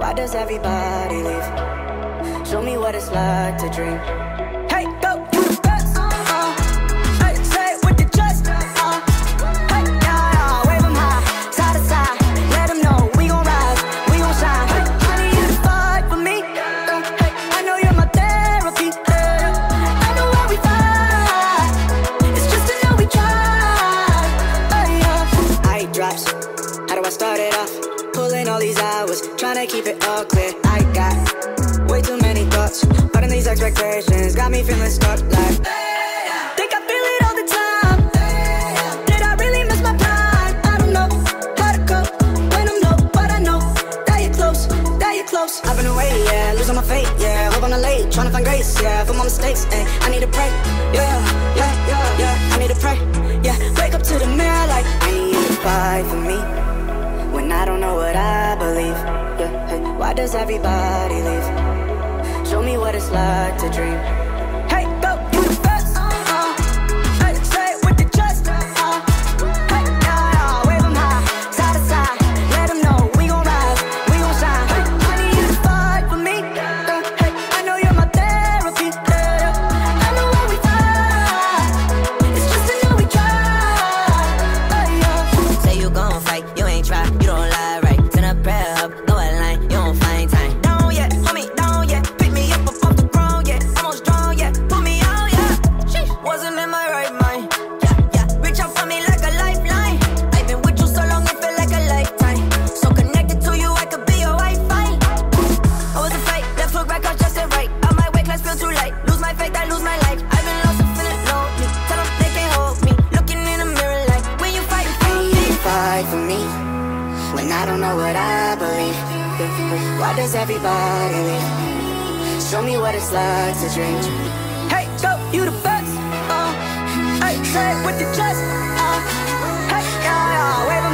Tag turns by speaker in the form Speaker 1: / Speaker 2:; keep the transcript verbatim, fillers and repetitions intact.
Speaker 1: why does everybody leave? Show me what it's like to dream. Hey, go, you the best. Uh, hey, say it with your chest. Uh, hey, yeah, yeah, wave 'em high, side to side. Let 'em know we gon' rise, we gon' shine. Hey, honey, you the fight for me. Uh, hey, I know you're my therapy. Yeah. I know where we fight. It's just to know we tried. Hey, yeah. I drops. How do I start it off? Pulling all these hours, trying to keep it all clear. I got way too many thoughts, but in these expectations got me feeling stuck like think I feel it all the time. Did I really miss my prime? I don't know how to cope when I'm low, but I know that you're close, that you're close. I've been away, yeah, losing my faith, yeah. Hope I'm not late, trying to find grace, yeah. For my mistakes, and I need to pray, yeah, yeah, yeah, yeah. I need to pray, yeah. Wake up to the mirror like I need you to fight for me when I don't know what I believe. Yeah, hey, why does everybody leave? Show me what it's like to dream. Hey, go, you the best. Uh, hey, say it with your chest. Uh, hey, yeah, yeah, wave 'em high, side to side. Let 'em know we gon' rise, we gon' shine. Hey, honey, you the fight for me. Uh, hey, I know you're my therapy. Yeah. I know where we fight. It's just to know we tried. Hey, yeah.
Speaker 2: Say you gon' fight, you ain't try, you don't lie right. Send a prayer up, go a line, you don't find time. Down yet, homie, down yet. Pick me up off the ground, yeah. I'm on strong, yeah. Put me out, yeah. Sheesh, wasn't in my right mind. Yeah, yeah. Reach out for me like a lifeline. I've been with you so long, it feel like a lifetime. So connected to you, I could be your Wi-Fi. I was a fight, left foot right, cause just it right. Out my way, class feel too light. Lose my faith, I lose my life. I've been lost and feeling lonely. Tell them they can't hold me. Looking in the mirror like when you fight for me.
Speaker 1: Fight for me when I don't know what I believe. Why does everybody leave? Show me what it's like to dream. Hey, go, you the best. Uh, hey, say it with your chest. Uh, hey, yeah, yeah, wave